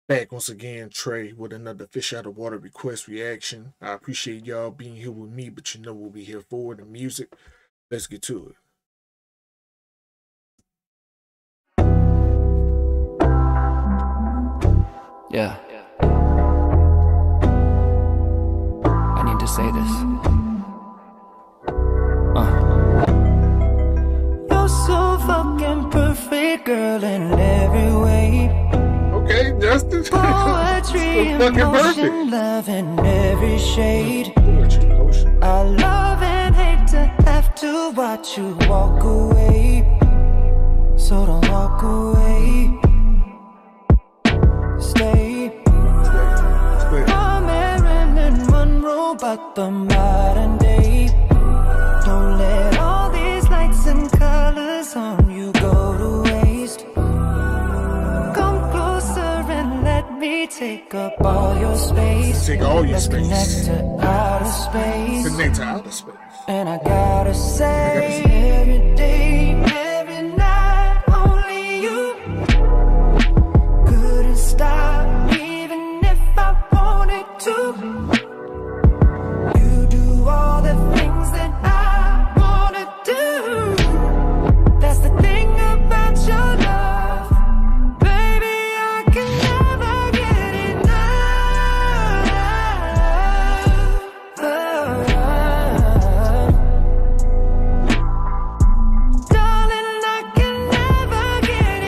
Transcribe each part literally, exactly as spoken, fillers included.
Back once again, Trey, with another Fish Out of Water request reaction. I appreciate y'all being here with me, but you know what we're here for, the music. Let's get to it. Yeah. I need to say this. Uh. You're so fucking perfect, girl, in every way. Okay, Justin. Poetry, fucking emotion, perfect. love in every shade. Poetry, emotion. I love and hate to have to watch you walk away. So don't walk away. Stay. I'm Marilyn Monroe, but the modern day. Don't let all these lights and colors on you go to waste. Come closer and let me take up all your space. Take all your Let's space. Connect to outer space. Connect to outer space. And I gotta say, every day, every night, only you. Couldn't stop, even if I wanted to. You do all the things that I wanna do. That's the thing about your love, baby, I can never get enough. Oh. Darling, I can never get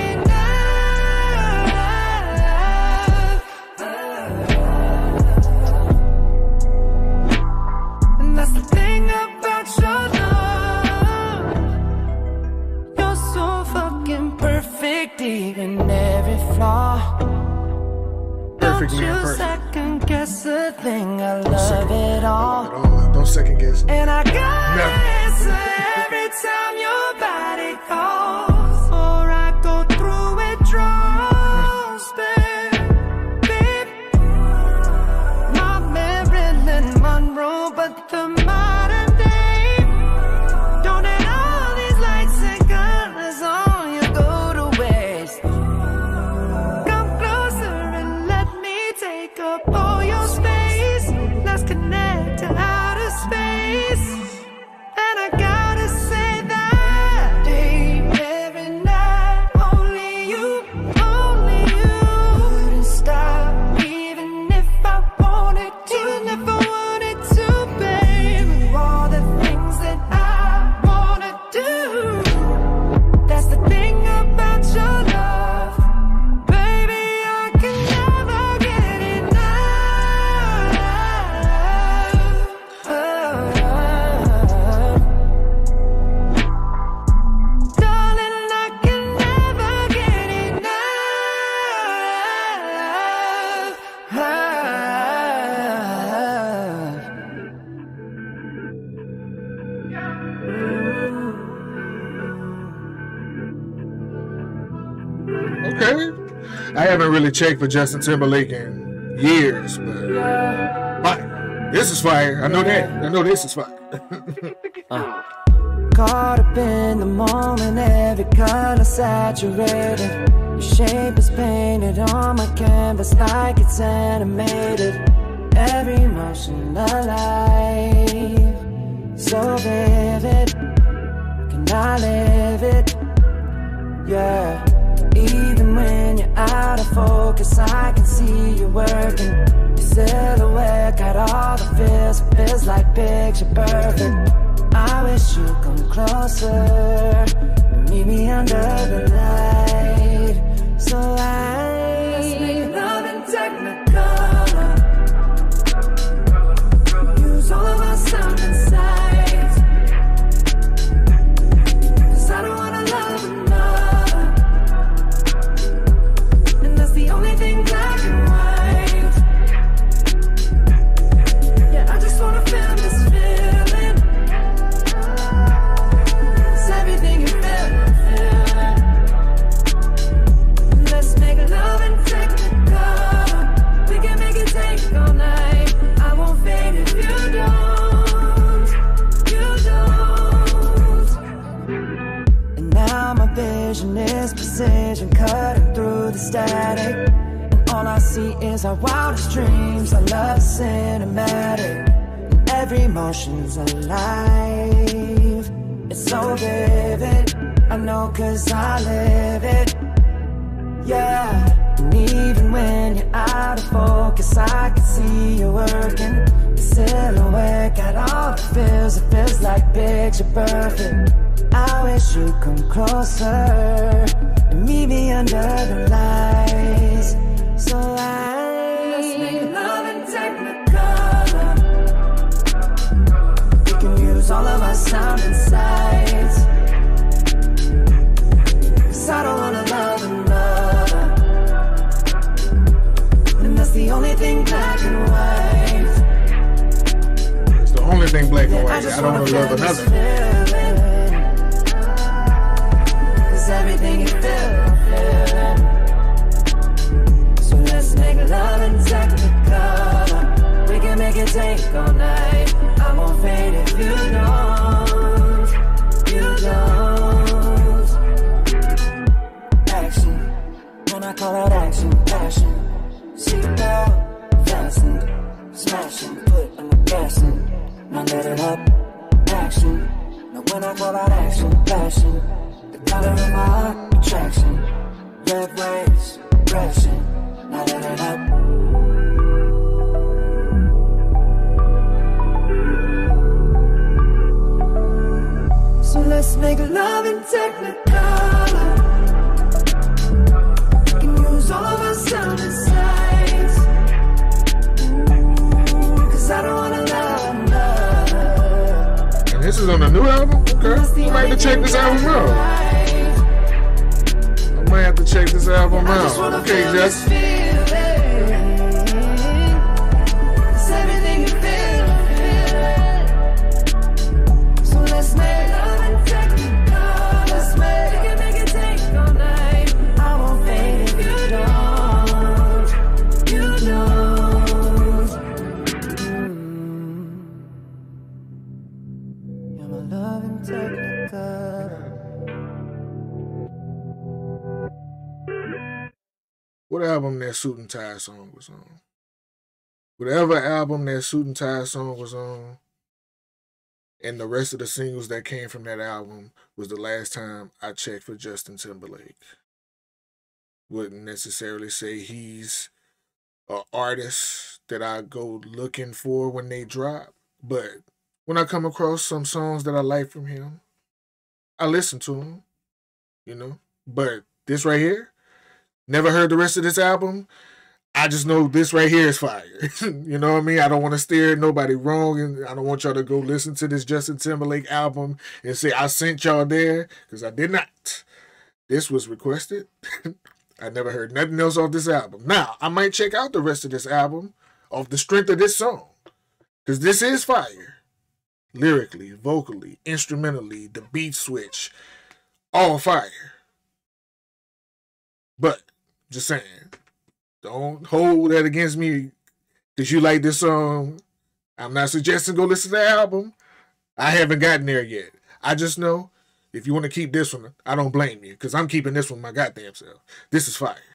enough. And that's the thing about your love. You're so fucking perfect, even every flaw. Perfect Don't man, you perfect. second guess a thing, I love it all. Don't, don't second guess. And I gotta Never. answer every time your body calls, or I go through withdrawals, babe. My Marilyn Monroe, but the modern day. Don't let all these lights and colors on you go to waste. Come closer and let me take up all your space. Let's connect to outer space. And I gotta say that day, every night, only you, only you. Couldn't stop, even if I wanted to, even if I wanted to, babe. Do all the things that I wanna do. That's the thing about your love, baby, I can never get enough. Oh. Darling, I can never get Okay. I haven't really checked for Justin Timberlake in years, but fire. This is fire. I know that. I know this is fire. Caught up in the moment, every color saturated. Your shape is painted on my canvas like it's animated. Every emotion alive, so vivid. Can I live it? Yeah. Even when you're out of focus, I can see you working. Your silhouette got all the feels, it feels like picture perfect. I wish you'd come closer and meet me under the light. So I let's make love in Technicolor. Use all of our sound and sights, 'cause I don't wanna love another, and that's the only thing black and white. Yeah, I just wanna feel this feeling. It's everything you feel, I'm feeling. Let's make love in Technicolor. We can make it take all night. I won't fade if you don't, you don't. And now my vision is precision, cutting through the static. And all I see is our wildest dreams. Our love cinematic, and every emotion's alive. It's so vivid, I know cause I live it. Yeah, and even when you're out of focus, I can see you working. The silhouette got all the feels, it feels like picture perfect. I wish you'd come closer and meet me under the lights. So let's make love in Technicolor. We can use all of our sound and sights, cause I don't wanna love another, and that's the only thing black and white. It's the only thing black and white. I, I don't wanna love another. Everything you feel, I'm feeling. So let's make love in Technicolor. We can make it take all night. I won't fade if you don't. You don't. Action, when I call out action, passion. Seatbelt, fasten, smashing, put on the gas and now let it up. Action, now when I call out action, passion. Color of my attraction, red waves, crashing, now let it up. So let's make love in Technicolor. We can use all of our sound and sights, cause I don't wanna love another. And this is on a new album? Okay, I might have to check this album out. I might have to check this album out. Okay, Jess. So let's make love and Technicolor. Let's make it, make it take all night. I won't fade if you don't. You don't. Mm. You're my love and Technicolor. What album that Suit and Tie song was on? Whatever album that Suit and Tie song was on, and the rest of the singles that came from that album was the last time I checked for Justin Timberlake. Wouldn't necessarily say he's an artist that I go looking for when they drop, but when I come across some songs that I like from him, I listen to them, you know. But this right here, never heard the rest of this album. I just know this right here is fire. You know what I mean? I don't want to steer nobody wrong, and I don't want y'all to go listen to this Justin Timberlake album and say I sent y'all there, because I did not. This was requested. I never heard nothing else off this album. Now, I might check out the rest of this album off the strength of this song, because this is fire. Lyrically, vocally, instrumentally, the beat switch, all fire. But, just saying, don't hold that against me because you like this song. I'm not suggesting go listen to the album. I haven't gotten there yet. I just know if you want to keep this one, I don't blame you, because I'm keeping this one my goddamn self. This is fire.